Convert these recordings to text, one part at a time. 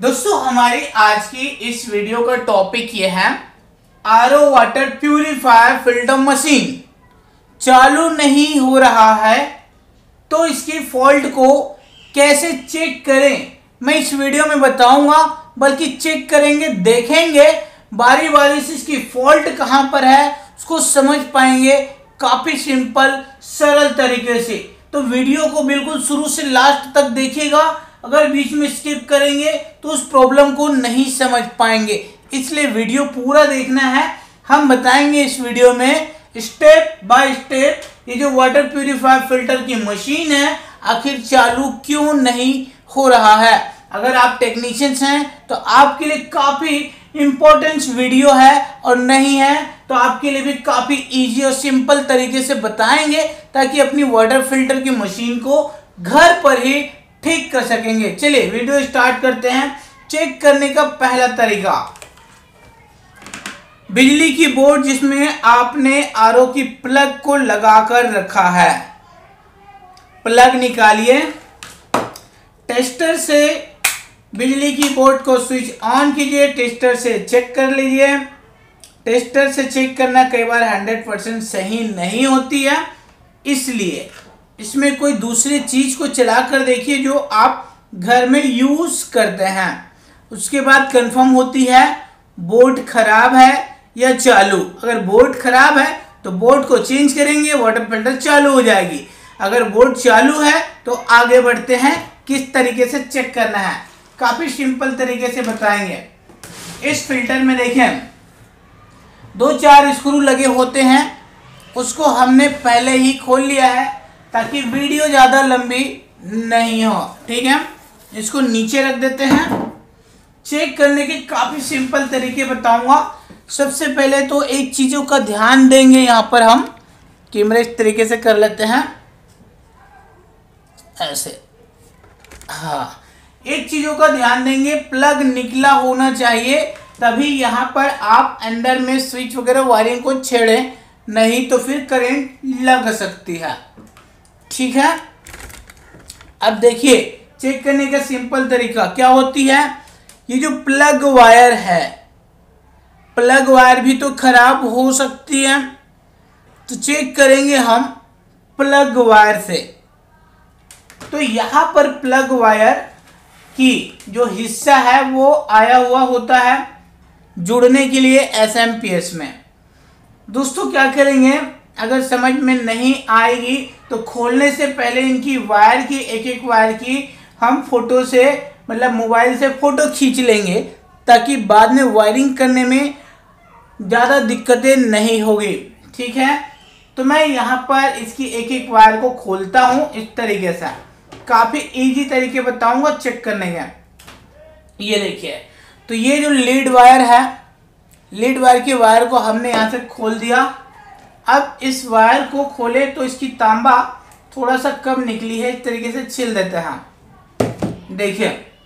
दोस्तों हमारी आज की इस वीडियो का टॉपिक ये है RO water purifier filter machine चालू नहीं हो रहा है तो इसकी फॉल्ट को कैसे चेक करें मैं इस वीडियो में बताऊंगा। बल्कि चेक करेंगे, देखेंगे बारी बारी से इसकी फॉल्ट कहां पर है उसको समझ पाएंगे काफी सिंपल सरल तरीके से। तो वीडियो को बिल्कुल शुरू से लास्ट तक देखिएगा। अगर बीच में स्किप करेंगे तो उस प्रॉब्लम को नहीं समझ पाएंगे, इसलिए वीडियो पूरा देखना है। हम बताएंगे इस वीडियो में स्टेप बाय स्टेप ये जो वाटर प्यूरिफायर फिल्टर की मशीन है आखिर चालू क्यों नहीं हो रहा है। अगर आप टेक्नीशियंस हैं तो आपके लिए काफी इंपॉर्टेंट वीडियो है, और नहीं है तो आपके लिए भी काफी इजी और सिंपल तरीके से बताएंगे ताकि अपनी वाटर फिल्टर की मशीन को घर पर ही ठीक कर सकेंगे। चलिए वीडियो स्टार्ट करते हैं। चेक करने का पहला तरीका, बिजली की बोर्ड जिसमें आपने आरओ की प्लग को लगाकर रखा है, प्लग निकालिए। टेस्टर से बिजली की बोर्ड को स्विच ऑन कीजिए, टेस्टर से चेक कर लीजिए। टेस्टर से चेक करना कई बार 100% सही नहीं होती है, इसलिए इसमें कोई दूसरी चीज को चला कर देखिए जो आप घर में यूज करते हैं। उसके बाद कंफर्म होती है बोर्ड खराब है या चालू। अगर बोर्ड खराब है तो बोर्ड को चेंज करेंगे, वाटर फिल्टर चालू हो जाएगी। अगर बोर्ड चालू है तो आगे बढ़ते हैं किस तरीके से चेक करना है, काफी सिंपल तरीके से बताएंगे। इस फिल्टर में देखें 2-4 स्क्रू लगे होते हैं, उसको हमने पहले ही खोल लिया है ताकि वीडियो ज़्यादा लंबी नहीं हो। ठीक है, इसको नीचे रख देते हैं। चेक करने के काफ़ी सिंपल तरीके बताऊंगा। सबसे पहले तो एक चीज़ों का ध्यान देंगे, यहाँ पर हम कैमरा इस तरीके से कर लेते हैं ऐसे। हाँ, एक चीज़ों का ध्यान देंगे, प्लग निकला होना चाहिए, तभी यहाँ पर आप अंदर में स्विच वगैरह वायरिंग को छेड़ें, नहीं तो फिर करंट लग सकती है। ठीक है, अब देखिए चेक करने का सिंपल तरीका क्या होती है। ये जो प्लग वायर है, प्लग वायर भी तो खराब हो सकती है, तो चेक करेंगे हम प्लग वायर से। तो यहाँ पर प्लग वायर की जो हिस्सा है वो आया हुआ होता है जुड़ने के लिए एसएमपीएस में। दोस्तों क्या करेंगे, अगर समझ में नहीं आएगी तो खोलने से पहले इनकी वायर की एक वायर की हम फोटो से मतलब मोबाइल से फोटो खींच लेंगे ताकि बाद में वायरिंग करने में ज़्यादा दिक्कतें नहीं होगी। ठीक है, तो मैं यहाँ पर इसकी एक वायर को खोलता हूँ इस तरीके से। काफ़ी इजी तरीके बताऊँगा चेक करने का। ये देखिए, तो ये जो लीड वायर है, लीड वायर के वायर को हमने यहाँ से खोल दिया। अब इस वायर को खोले तो इसकी तांबा थोड़ा सा कम निकली है, इस तरीके से छिल देते हैं। देखिए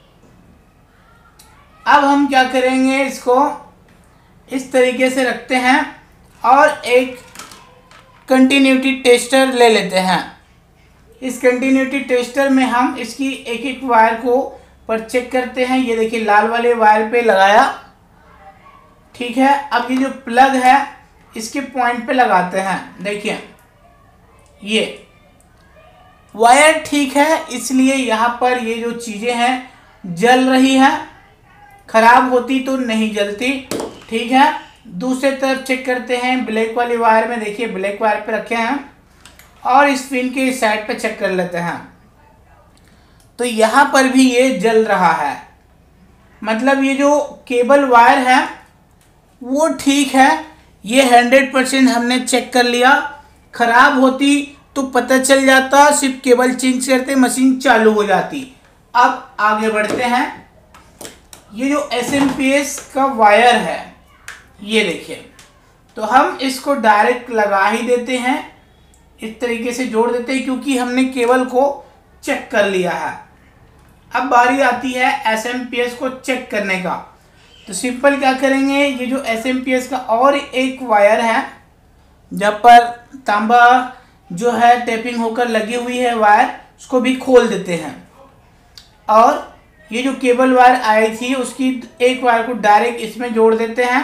अब हम क्या करेंगे, इसको इस तरीके से रखते हैं और एक कंटिन्यूटी टेस्टर ले लेते हैं। इस कंटिन्यूटी टेस्टर में हम इसकी एक वायर को पर चेक करते हैं। ये देखिए लाल वाले वायर पे लगाया। ठीक है, अब ये जो प्लग है इसके पॉइंट पे लगाते हैं। देखिए ये वायर ठीक है, इसलिए यहाँ पर ये जो चीज़ें हैं जल रही है, खराब होती तो नहीं जलती। ठीक है, दूसरे तरफ चेक करते हैं ब्लैक वाली वायर में। देखिए ब्लैक वायर पे रखे हैं और इस पिन के इस साइड पे चेक कर लेते हैं, तो यहाँ पर भी ये जल रहा है। मतलब ये जो केबल वायर है वो ठीक है, ये 100% हमने चेक कर लिया। खराब होती तो पता चल जाता, सिर्फ केबल चेंज करते मशीन चालू हो जाती। अब आगे बढ़ते हैं। ये जो एसएमपीएस का वायर है ये देखिए, तो हम इसको डायरेक्ट लगा ही देते हैं, इस तरीके से जोड़ देते हैं क्योंकि हमने केबल को चेक कर लिया है। अब बारी आती है एसएमपीएस को चेक करने का। तो सिंपल क्या करेंगे, ये जो एसएमपीएस का और एक वायर है जब पर तांबा जो है टेपिंग होकर लगी हुई है वायर, उसको भी खोल देते हैं और ये जो केबल वायर आई थी उसकी एक वायर को डायरेक्ट इसमें जोड़ देते हैं।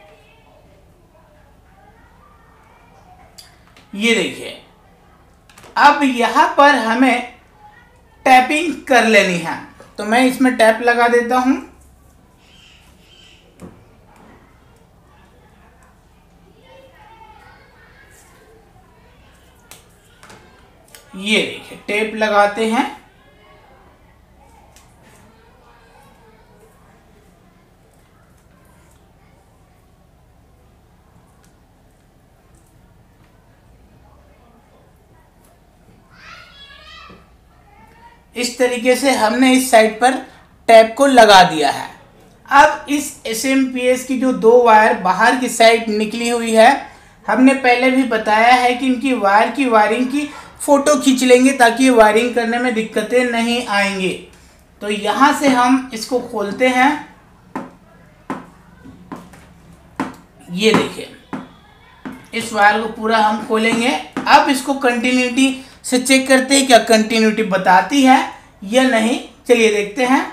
ये देखिए, अब यहां पर हमें टैपिंग कर लेनी है, तो मैं इसमें टैप लगा देता हूं। ये देखिए, टेप लगाते हैं। इस तरीके से हमने इस साइड पर टैप को लगा दिया है। अब इस SMPS की जो दो वायर बाहर की साइड निकली हुई है, हमने पहले भी बताया है कि इनकी वायर की वायरिंग की फ़ोटो खींच लेंगे ताकि वायरिंग करने में दिक्कतें नहीं आएंगी। तो यहाँ से हम इसको खोलते हैं। ये देखिए, इस वायर को पूरा हम खोलेंगे। अब इसको कंटिन्यूटी से चेक करते हैं क्या कंटिन्यूटी बताती है या नहीं। चलिए देखते हैं।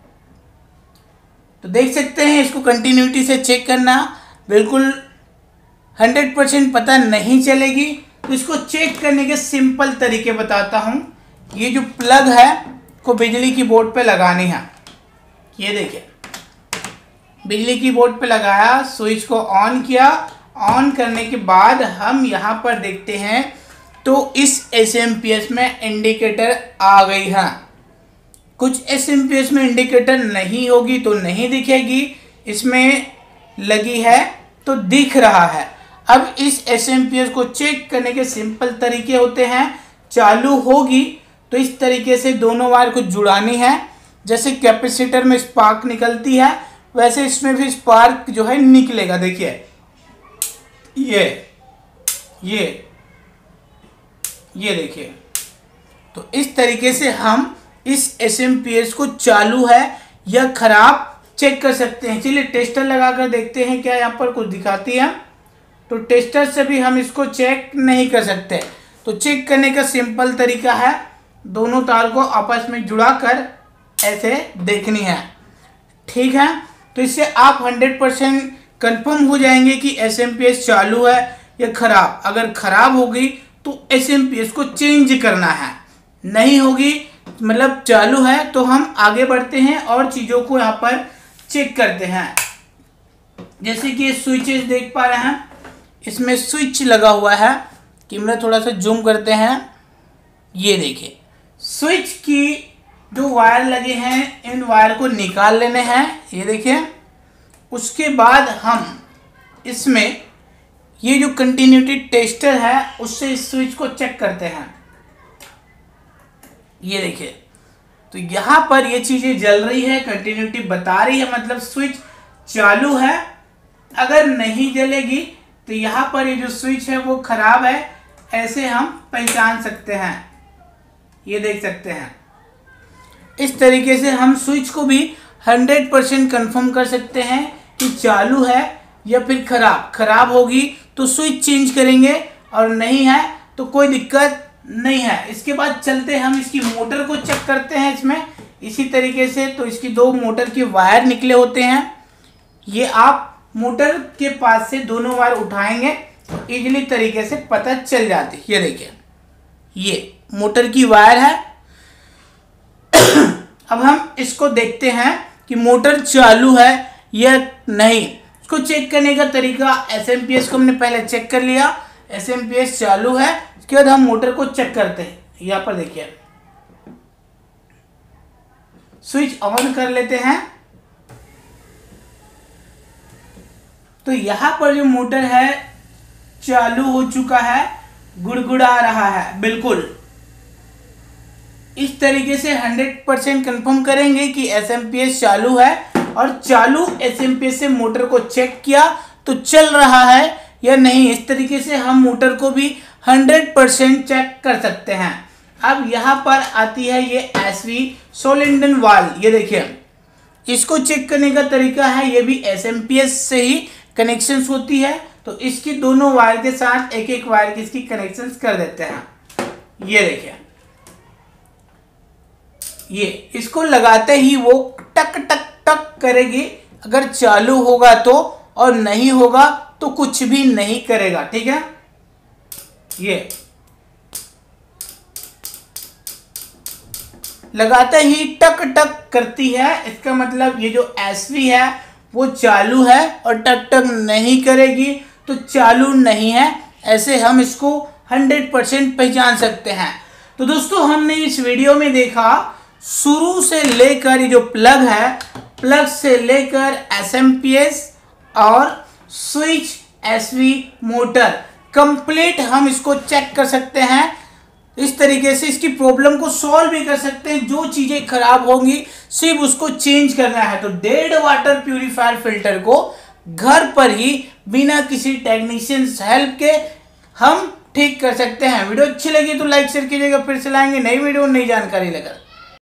तो देख सकते हैं, इसको कंटिन्यूटी से चेक करना बिल्कुल 100% पता नहीं चलेगी। तो इसको चेक करने के सिंपल तरीके बताता हूं। ये जो प्लग है को बिजली की बोर्ड पे लगानी है। ये देखिए, बिजली की बोर्ड पे लगाया, स्विच को ऑन किया। ऑन करने के बाद हम यहाँ पर देखते हैं तो इस SMPS में इंडिकेटर आ गई है। कुछ SMPS में इंडिकेटर नहीं होगी तो नहीं दिखेगी, इसमें लगी है तो दिख रहा है। अब इस SMPS को चेक करने के सिंपल तरीके होते हैं। चालू होगी तो इस तरीके से दोनों वायर को जुड़ानी है। जैसे कैपेसिटर में स्पार्क निकलती है वैसे इसमें भी स्पार्क जो है निकलेगा। देखिए, ये देखिए। तो इस तरीके से हम इस SMPS को चालू है या खराब चेक कर सकते हैं। चलिए टेस्टर लगाकर देखते हैं क्या यहाँ पर कुछ दिखाती है। तो टेस्टर से भी हम इसको चेक नहीं कर सकते। तो चेक करने का सिंपल तरीका है, दोनों तार को आपस में जुड़ाकर ऐसे देखनी है। ठीक है, तो इससे आप 100% कंफर्म हो जाएंगे कि SMPS चालू है या खराब। अगर खराब होगी तो SMPS को चेंज करना है, नहीं होगी मतलब चालू है तो हम आगे बढ़ते हैं और चीज़ों को यहाँ पर चेक करते हैं। जैसे कि स्विचेस देख पा रहे हैं, इसमें स्विच लगा हुआ है। कैमरा थोड़ा सा जूम करते हैं। ये देखिए, स्विच की जो वायर लगे हैं इन वायर को निकाल लेने हैं। ये देखिए, उसके बाद हम इसमें ये जो कंटिन्यूटी टेस्टर है उससे इस स्विच को चेक करते हैं। ये देखिए, तो यहाँ पर ये चीज़ें जल रही है, कंटिन्यूटी बता रही है, मतलब स्विच चालू है। अगर नहीं जलेगी तो यहाँ पर ये जो स्विच है वो खराब है, ऐसे हम पहचान सकते हैं। ये देख सकते हैं, इस तरीके से हम स्विच को भी 100% कंफर्म कर सकते हैं कि चालू है या फिर खराब होगी तो स्विच चेंज करेंगे और नहीं है तो कोई दिक्कत नहीं है। इसके बाद चलते हम इसकी मोटर को चेक करते हैं। इसमें इसी तरीके से तो इसकी दो मोटर के वायर निकले होते हैं। ये आप मोटर के पास से दोनों वायर उठाएंगे तो इजीली तरीके से पता चल जाती है। ये देखिए, ये मोटर की वायर है। अब हम इसको देखते हैं कि मोटर चालू है या नहीं। इसको चेक करने का तरीका, SMPS को हमने पहले चेक कर लिया, SMPS चालू है। इसके बाद हम मोटर को चेक करते हैं। यहाँ पर देखिए, स्विच ऑन कर लेते हैं। तो यहाँ पर जो मोटर है चालू हो चुका है, गुड़गुड़ा रहा है बिल्कुल। इस तरीके से 100% कंफर्म करेंगे कि SMPS चालू है, और चालू SMPS से मोटर को चेक किया तो चल रहा है या नहीं। इस तरीके से हम मोटर को भी 100% चेक कर सकते हैं। अब यहाँ पर आती है ये SV सोलेंडन वाल्व। ये देखिए, इसको चेक करने का तरीका है, ये भी SMPS से ही कनेक्शंस होती है। तो इसकी दोनों वायर के साथ एक एक वायर की इसकी कनेक्शंस कर देते हैं। ये देखिए, ये इसको लगाते ही वो टक टक टक करेगी, अगर चालू होगा तो, और नहीं होगा तो कुछ भी नहीं करेगा। ठीक है, ये लगाते ही टक टक करती है, इसका मतलब ये जो SV है वो चालू है, और टक टक नहीं करेगी तो चालू नहीं है। ऐसे हम इसको 100% पहचान सकते हैं। तो दोस्तों हमने इस वीडियो में देखा शुरू से लेकर ये जो प्लग है, प्लग से लेकर SMPS और स्विच SV मोटर कंप्लीट हम इसको चेक कर सकते हैं। इस तरीके से इसकी प्रॉब्लम को सॉल्व भी कर सकते हैं। जो चीजें खराब होंगी सिर्फ उसको चेंज करना है। तो डेड वाटर प्यूरिफायर फिल्टर को घर पर ही बिना किसी टेक्नीशियन हेल्प के हम ठीक कर सकते हैं। वीडियो अच्छी लगी तो लाइक शेयर कीजिएगा। फिर से लाएंगे नई वीडियो नई जानकारी लेकर।